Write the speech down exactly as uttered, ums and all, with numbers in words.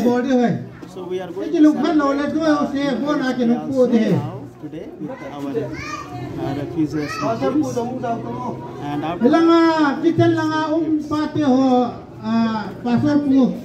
So we are going to celebrate uh, this now today with our uh, refugees and after